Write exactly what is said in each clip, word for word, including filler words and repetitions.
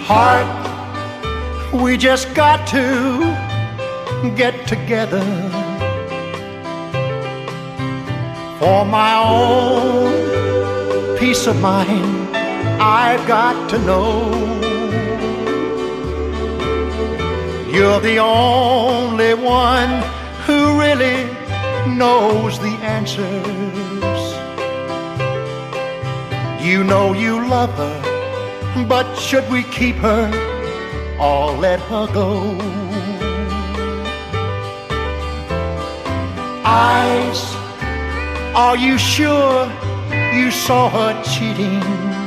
Heart, we just got to get together. For my own peace of mind, I've got to know you're the only one who really knows the answers. You know you love her, but should we keep her or let her go? Eyes, are you sure you saw her cheating?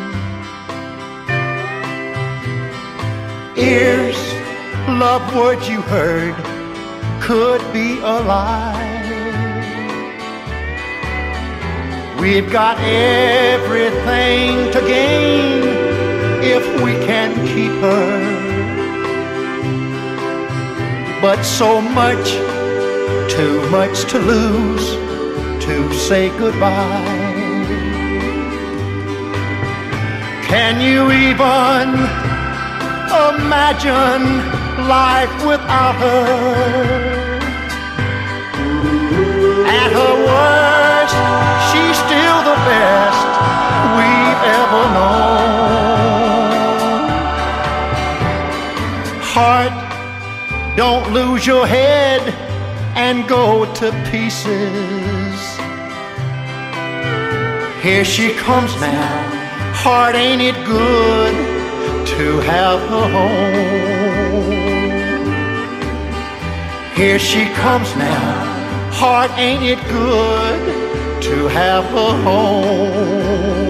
Ears, love words you heard could be a lie. We've got everything to gain if we can keep her, but so much, too much to lose to say goodbye. Can you even imagine life without her? At her worst, she's still the best we've ever known. Heart, don't lose your head and go to pieces. Here she comes now. Heart, ain't it good to have her home? Here she comes now. Heart, ain't it good to have her home?